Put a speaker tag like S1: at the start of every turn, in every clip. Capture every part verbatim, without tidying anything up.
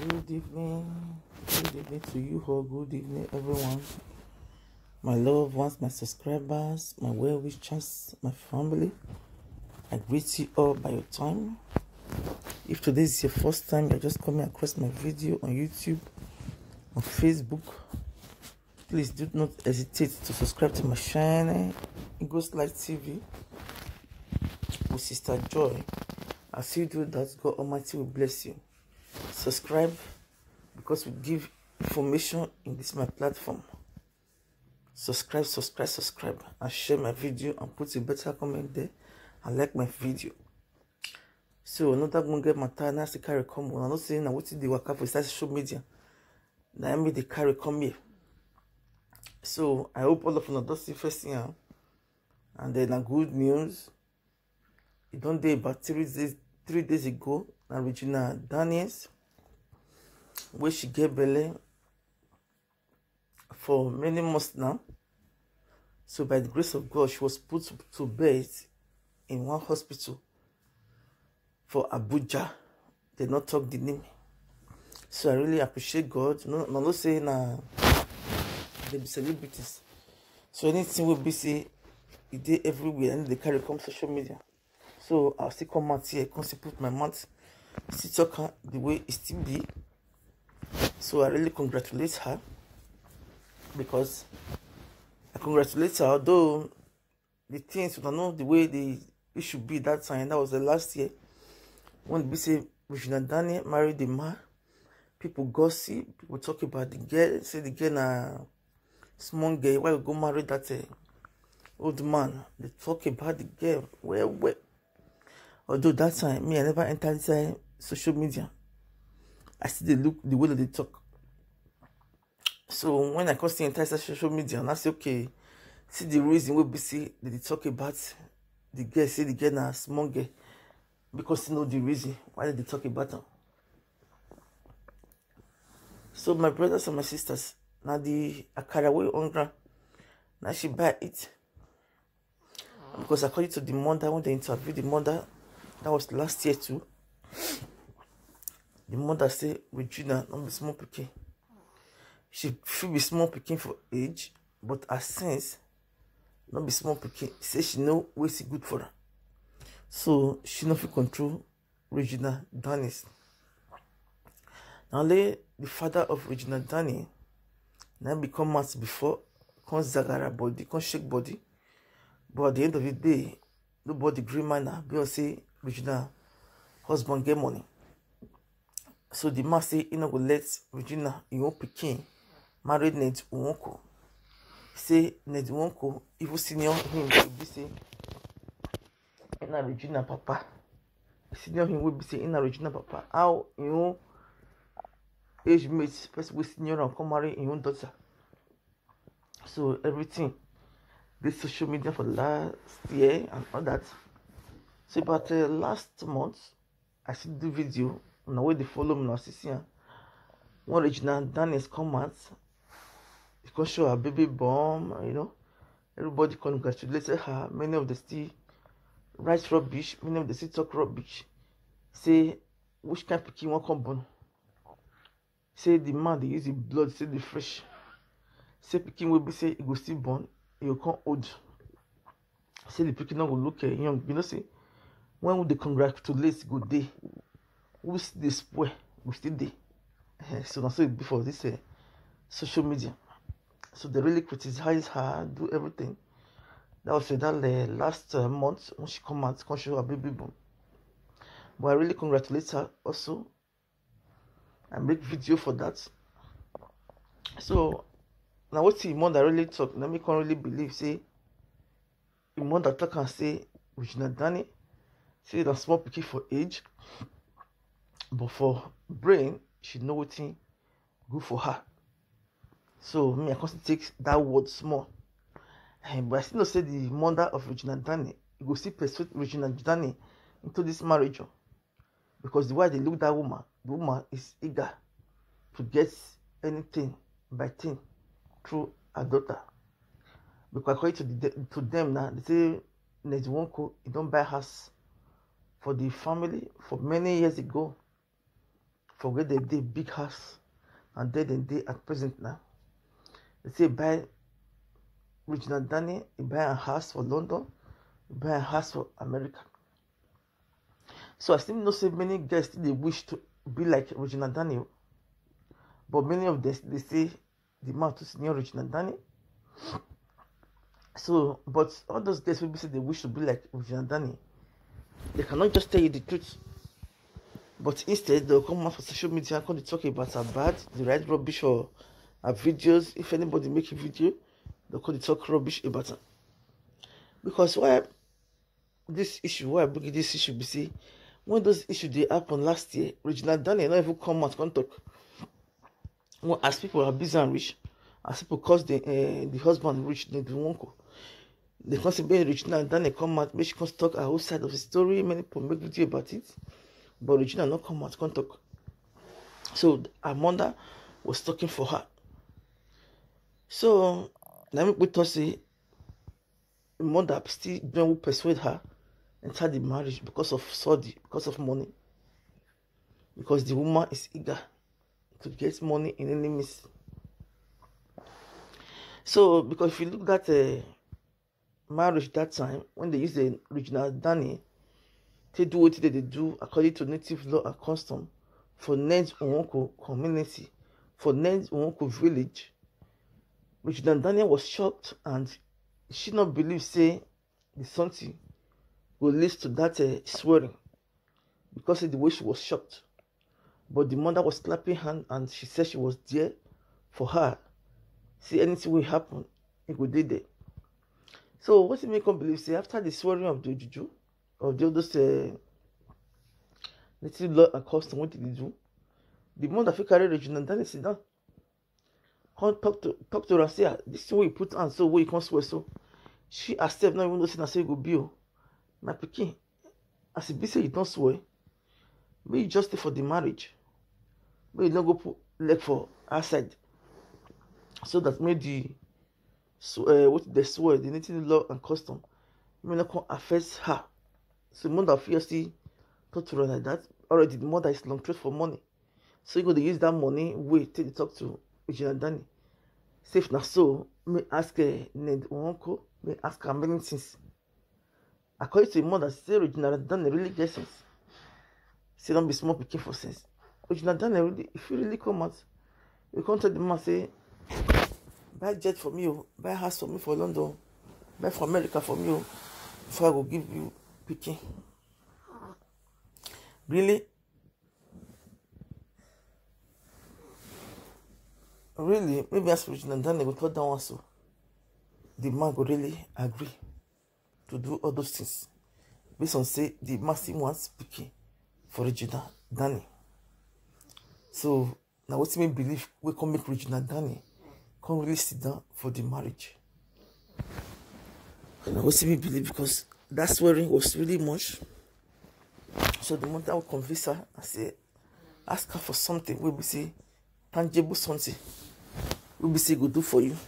S1: Good evening, good evening to you all, good evening everyone, my loved ones, my subscribers, my well-wishers, my family. I greet you all by your time. If today is your first time, you're just coming across my video on YouTube, on Facebook, please do not hesitate to subscribe to my channel, Ghostlight T V, with Sister Joy. As you do that, God Almighty will bless you. Subscribe, because we give information in this my platform. Subscribe, subscribe, subscribe, and share my video and put a better comment there and like my video. So another one get matter now to carry come on. I'm not saying that what they work for social media. Now I made the carry come here. So I hope all of you don't see first thing out. And then a good news. It don't day about three days three days ago, now Regina Daniels, where she gave belly for many months now. So by the grace of God, she was put to bed in one hospital for Abuja. They not talk the name. So I really appreciate God. No, no, not saying uh, they be celebrities. So anything will be say it day everywhere and they carry come social media. So I'll still come out here, come put my mouth, still talk the way it still be. So I really congratulate her, because I congratulate her, although the things you don't know the way they it should be that time. That was the last year when we say Regina Daniel married the man. People gossip, people talk about the girl, say the girl na small girl. Why you go marry that uh, old man? They talk about the girl. Well, well. Although that time me I never entered inside social media. I see the look, the way that they talk. So when I come see entire social media, and I say, okay, see the reason we be see that they talk about the girl, say the girl na small girl, because you know the reason why they talk about her. So my brothers and my sisters, now the akara way on now she buy it. Because according to the mother, when they interviewed the mother, that was last year too. The mother say Regina not be small picking. She should be small picking for age, but her sense not be small picking. Say she know what's good for her. So she not feel control Regina Daniels. Now the father of Regina Daniels now become months before, come zagara body, come shake body. But at the end of the day, nobody green man because say Regina husband get money. So the man say he not go let Regina in own pikin married Ned Nwoko. Say Ned Nwoko even senior him will be say in a Regina papa. Senior him will be say in a Regina papa. How you know age mates first with senior and come marry in own daughter. So everything this social media for last year and all that. So about uh, last month I see the video. Now where they follow me now, see when Regina Daniels come out, because show her baby bomb, you know, everybody congratulated her. Many of the still write rubbish, many of the still talk rubbish. Say which kind of pikin won't come born. Say the man they use the blood, say the fresh. Say pikin will be say it go still born, it will come old. Say the pikin not go look uh, young. You know, say when would they congratulate good day? We still spoil, we still there. Uh, so that's it before this uh, social media. So they really criticize her, do everything. That was uh, that uh, last uh, month when she come out, come show her baby boom. But I really congratulate her also. I make video for that. So now what's the mother really talk? Let me can't really believe say the mother talk and say Regina Daniels say that small picky for age. But for brain, she know what thing good for her. So me, I can't take that word small. But I still not say the mother of Regina Daniels, you go see persuade Regina Daniels into this marriage. Because the way they look that woman, the woman is eager to get anything by thing through her daughter. Because according to, the, to them now, they say Ned Nwoko, he don't buy house for the family for many years ago. forget the day big house and then the day at present now. They say buy Regina Daniel, he buy a house for London, he buy a house for America. So I still know say many girls they wish to be like Regina Daniel, but many of them they say the man to senior Regina Daniel. So, but all those girls will say they wish to be like Regina Daniel. They cannot just tell you the truth, but instead they'll come out for social media and come to talk about her bad, the right rubbish or her videos. If anybody make a video, they'll come to talk rubbish about her. Because why this issue, why I bring this issue, be see, when those issues they happened last year, Regina Daniel not even come out and talk. Well, as people are busy and rich, as people cause the uh, the husband rich, they do won't go. They can't say Regina Daniel come out, make she can talk her whole side of the story. Many people make video about it, but Regina not come out, can't talk. So her mother was talking for her. So let me put us say the mother still don't persuade her enter the marriage because of Saudi, because of money, because the woman is eager to get money in any means. So because if you look at a uh, marriage that time, when they use the Regina Daniel, they do what they do according to native law and custom for Ned Nwoko community, for Ned Nwoko village. Regina Daniel was shocked and she not believe say the something will lead to that uh, swearing, because of the way she was shocked. But the mother was clapping hand and she said she was there for her. See, anything will happen, it would be there. So what you make her believe, say after the swearing of the juju, of the others uh, native law and custom, what did they do? The mother fit carry Regina Daniel sit down. Come talk to talk to her, say this is where you put on, so where you can't swear. So she herself not even know say say go be my pikin. As it be say you don't swear, but you just stay for the marriage. But you not go put leg for outside. So that made the so uh, what they swear, the native law and custom, may not come affect her. So the mother fiercely talk to her like that. Already the mother is long trade for money. So you go to use that money, wait till you talk to Regina Daniel. Safe now, so may ask uh, Ned Nwoko, may ask her many things. According to the mother, say Regina Daniel really get sense. Say don't be small picking for sense. Regina Daniel really, if you really come out, you come tell the man say, buy jet for me, buy house for me for London, buy for America for me, before I go give you picking. Really? Really, maybe as Regina Daniel will thought that one so the man will really agree to do all those things. Based on say the massive one speaking for Regina Daniel. So now what me believe we can make Regina Daniel can really sit down for the marriage. And now what me believe, because that swearing was really much. So the mother will convince her and say, ask her for something, we will say tangible something. We will say go do for you.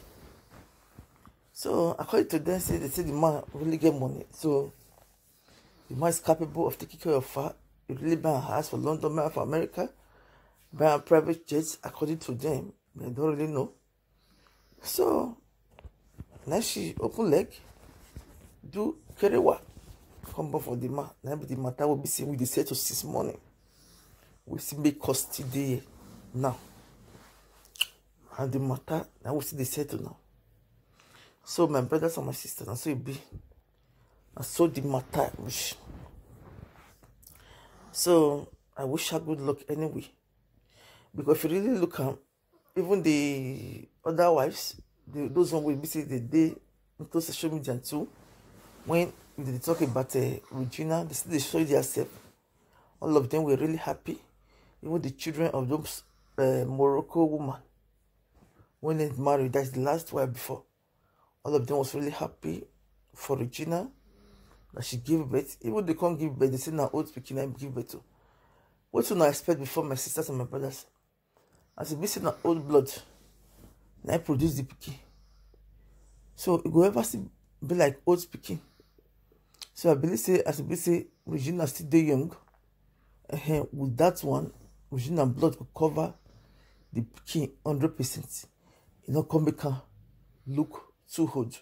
S1: So according to them, say they say the man really get money. So the man is capable of taking care of her. He really buy a house for London, buy for America, buy a private jet. According to them, they don't really know. So now she open leg, do carry what come back for the man. Now the matter will be seen with the set to six morning. We see make cost today now. And the matter now we see the settle now. So my brothers and my sisters, and so it be. And so the matter wish. So I wish her good luck anyway. Because if you really look at even the other wives, the, those one will be say the day into social media too. When they talk about uh, Regina, they, they show themselves. All of them were really happy. Even the children of those uh, Morocco woman, when they married, that's the last wife before. All of them was really happy for Regina that she gave birth. Even they can't give birth, they say now old speaking and give birth to. What do I expect before my sisters and my brothers? As if this is not old blood, now I produce the pikin. So it go ever see be like old speaking. So I believe say as if say Regina still dey young, uh, with that one, Regina blood go cover the pikin hundred percent. E no come make am look too old.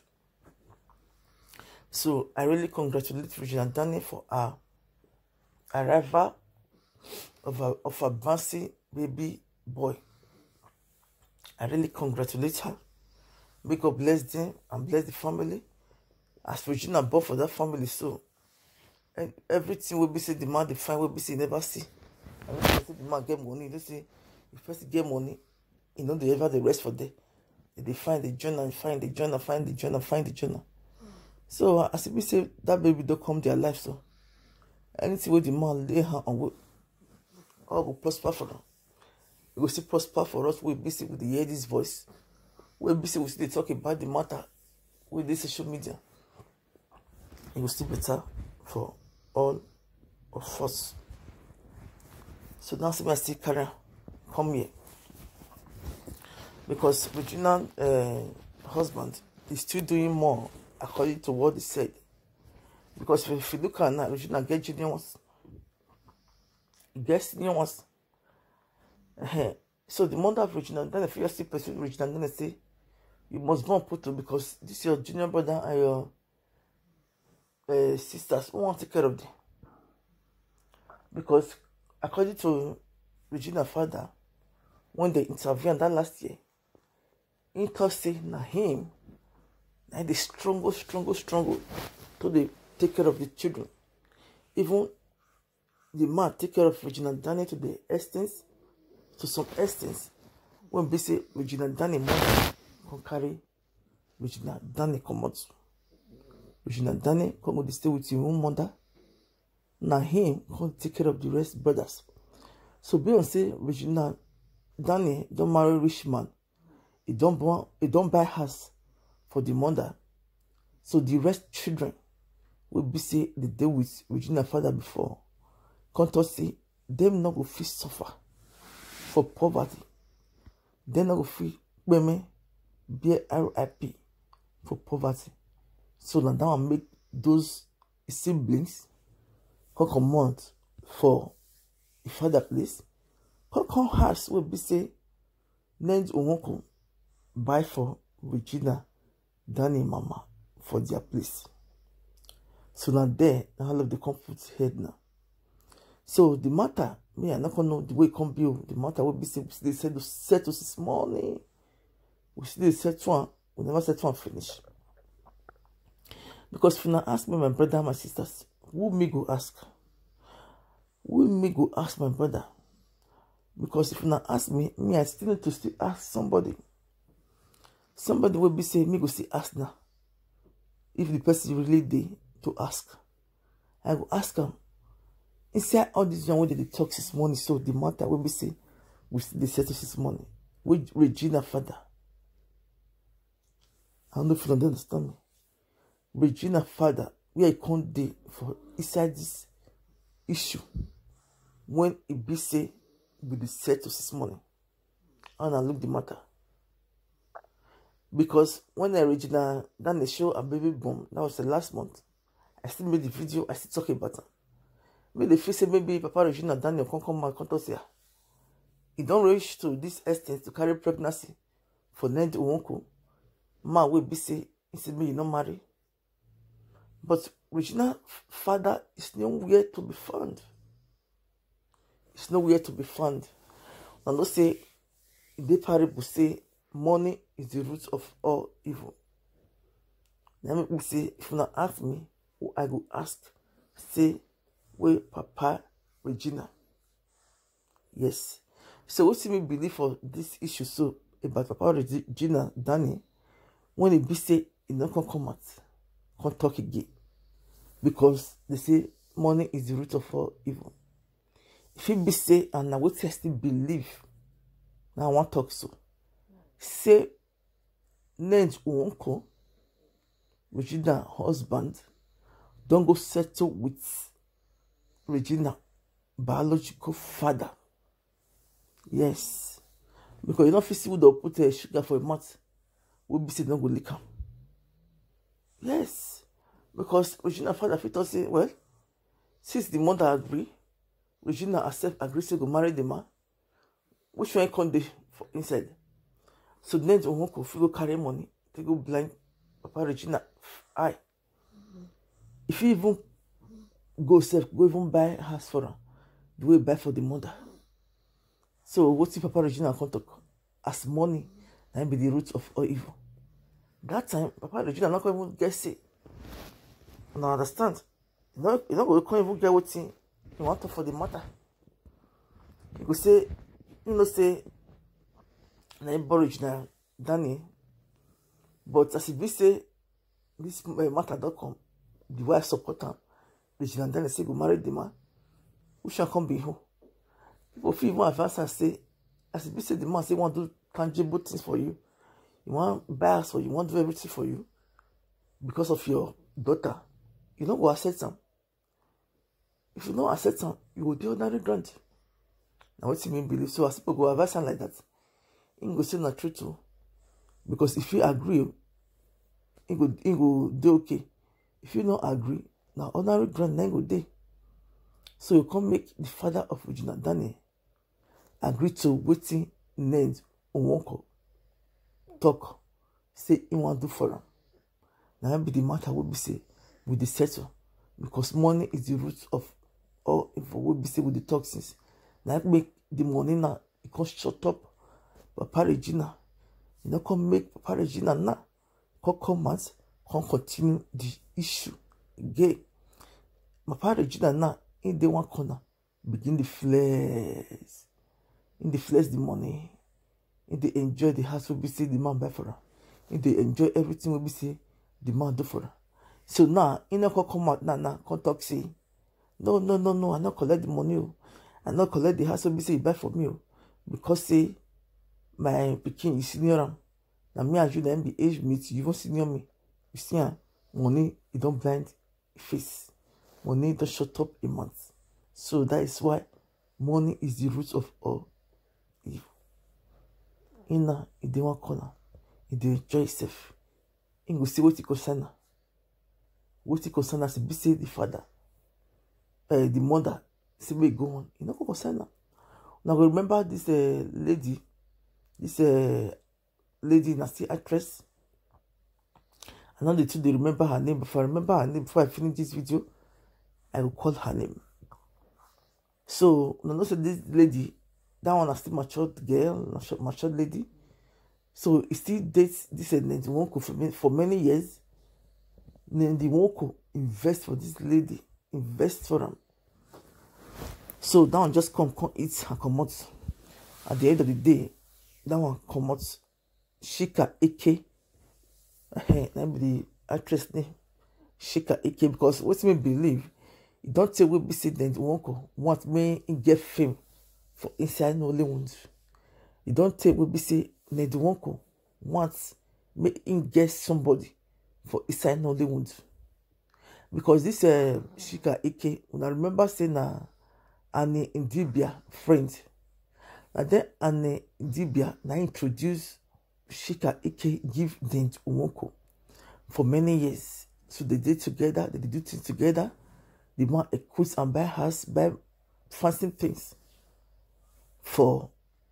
S1: So I really congratulate Regina Daniel for her arrival of a of a bouncy baby boy. I really congratulate her. May God bless them and bless the family. As Regina born for that family, so and everything will be say the man they find will be say never see. And when say the man get money, they say if person get money, you know they ever the rest for them. They find the journal, find the journal, find the journal, find the journal. So uh, as we say that baby don't come their life, so anything where the man lay hand on will all go prosper for them. We will see prosper for us. We'll be see with the hear this voice. We'll be see we see they talk about the matter with this social media. It will still better for all of us. So now see me still carry come here. Because Regina's uh, husband is still doing more according to what he said. Because if you look at now, Regina get junior ones. Get senior ones. Uh-huh. So the mother of Regina, then if you still pursue Regina, then they say, you must go and put to because this is your junior brother and your uh, sisters who want to take care of them. Because according to Regina's father, when they intervened that last year, he thought say na him, na the strongest, strongest, strongest to they take care of the children. Even the man take care of Regina Daniel to the extent, to some extent, when they say Regina Daniel mother can carry Regina Daniel come out. Regina Daniel come to stay with your own mother. Now him can take care of the rest brothers. So Beyonce Regina Daniel don't marry rich man. He don't buy, he don't buy house for the mother. So the rest children will be say the day with Regina father before. Can't say them not go feel suffer for poverty. They not go feel women be R I P for poverty. So now that will make those siblings come come out for a father place. Come come house will be say named Onwoko buy for Regina Daniel mama for their place. So now there, all of the comfort head now. So the matter, me I not gonna know the way it come be. The matter will be say they said to settle this morning. We see they set one, we never set one finish. Because if you now ask me, my brother and my sisters, who me go ask? Who me go ask my brother? Because if you now ask me, me I still need to still ask somebody. Somebody will be saying, me go see ask now. If the person really there to ask, I go ask them. Inside all this young way they talk this morning, so the matter will be saying, we still they settle this morning. With Regina father. I don't know if you don't understand me. Regina father, we are can't day for inside this issue. When it be say we be settle this morning. And I look the matter. Because when I Regina done the show a baby boom, that was the last month. I still made the video, I still talk about it. Maybe the say maybe Papa Regina Daniel can come and come here. He don't reach to this extent to carry pregnancy for Ned Onwoko. Man will be say, he said me you not marry. But Regina's father is nowhere to be found. It's nowhere to be found. And don't say the parable say money is the root of all evil. Let me say, if you not ask me, who I go ask, say, where Papa Regina. Yes. So what see me believe for this issue so about Papa Regina Daniel, when it be say it not can come out, can't talk again. Because they say money is the root of all evil. If it be say, and I would still believe, now I want to talk so. Say, named Onwoko, Regina husband, don't go settle with Regina biological father. Yes. Because you don't feel see they'll put a sugar for a month. We'll be saying don't go lick him. Yes. Because Regina father fit say, well, since the mother agree, Regina herself agrees to go marry the man. which one come dey for inside? So then Onwonko fit go carry money, they go blind Papa Regina eye. If you even go self, go even buy house for her, the way buy for the mother. So what's if Papa Regina come talk? As money, that be the root of all evil. That time, Papa Regina not going even get say. Now understand? You know, you know, we can't even get what you want to for the matter. You go say, you know, say, na Regina Danny, but as if we say, this matter don't come, the wife support her. Regina Danny say go marry the man. Who shall come be who? People feel even advance and say, as if we say the man say want to do tangible things for you. You want buy house for you, want to do everything for you because of your daughter. You don't go accept them. If you don't accept them, you will do ordinary grant. Now what you mean believe? So as people go advise like that, you go say not true too. Because if you agree, you go you go do okay. If you don't agree, now ordinary grant then go day. So you can't make the father of Regina Danny agree to waiting named Onwonko talk, say he want to do for him. Now be the matter will be say with the settle, because money is the root of all info will be say with the toxins. Now make the money now it can shut up Papa Regina. You know come make Papa Regina now come come out, can continue the issue again. Papa Regina now in the one corner begin the flex. In the flex the money. In they enjoy the house will be say the man buy for her. In they enjoy everything will be say the man do for her. So now in a come out now now come talk say no no no no I not collect the money. I not collect the house will be say buy for me. Because say my pikin is senior am. Now me and you then be age mate, you even senior me. You see ah, money it don't blind face. Money don't shut up a month. So that is why money is the root of all evil. Inna, he dey one corner. He dey enjoy himself. He go see what he concern. What he concern as be say the father, uh, the mother, say we go on. He no go concern her. Now remember this uh, lady, this uh, lady na still actress. I know the two they remember her name. If I remember her name before I finish this video, I will call her name. So now know say this lady. That one is still matured girl, matured lady. So he still dates this Nedi Nwoko for many, for many years. Nedi Nwoko invest for this lady, invest for them. So that one just come, come eat and come out. At the end of the day, that one come out. Chika Ike, that be the actress name. Chika Ike, because what me believe, you don't say we be say Nedi Nwoko want me get fame. For inside Nollywood, you don't take what we say Nedi Nwoko wants make him get somebody for inside Nollywood. Because this uh, Chika Ike, when I remember saying uh, Annie Idibia friend, and then Annie Idibia now introduced Chika Ike give Nedi Nwoko for many years. So they did together, they did do things together. The man equips and buy house, buy fancy things for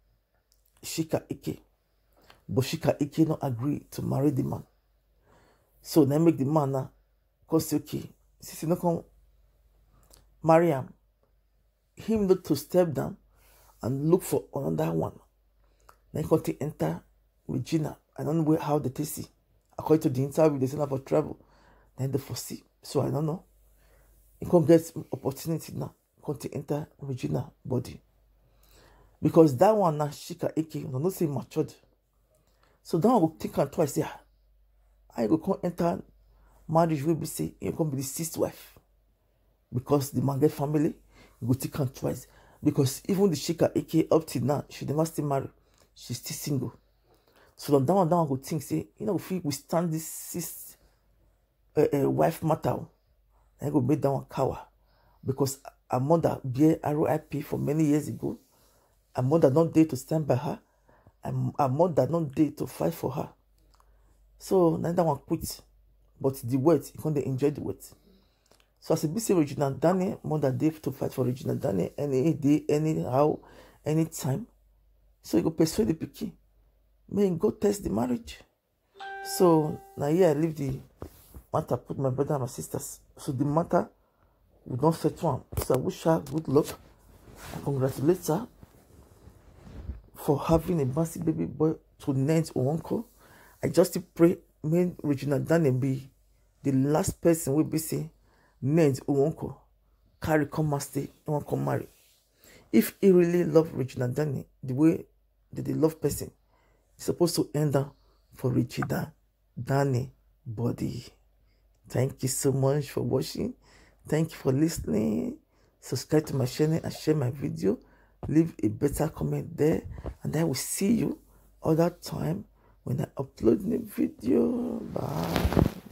S1: Chika Ike. But Chika Ike not agree to marry the man. So they make the man now come say, okay, since you not come marry him, him not to step down and look for another one. Then come to enter Regina. I don't know how they see. According to the interview, they say about travel. Then they foresee. So I don't know. He can't get opportunity now. Come to enter Regina body. Because that one now, Chika Ike, no not say matured. So that one will think and twice say, I go come enter marriage will be say, you come be the sixth wife. Because the man get family, you go think and twice. Because even the Chika Ike up till now, she never still married. She's still single. So that one, that one go think, say, you know, if we withstand this sixth uh, uh, wife matter, I go make that one cower. Because her mother bear R I P for many years ago. Her mother not there to stand by her. And her mother not there to fight for her. So now that one quit. But the wait, you can't enjoy the wait. So as a bit say Regina Danny, mother there to fight for Regina Danny any day, anyhow, anytime. So you go persuade the pikin. May go test the marriage. So now here I leave the matter, put my brother and my sisters. So the matter we don't settle one. So I wish her good luck. I congratulate her for having a massive baby boy to Nance Nwoko. I just pray may Regina Daniel be the last person will be say Nance Nwoko carry come and stay, don't come marry. If he really love Regina Daniel the way that they love person, it's supposed to end up for Regina Daniel body. Thank you so much for watching. Thank you for listening. Subscribe to my channel and share my video. Leave a better comment there, and I will see you other time when I upload the video. Bye.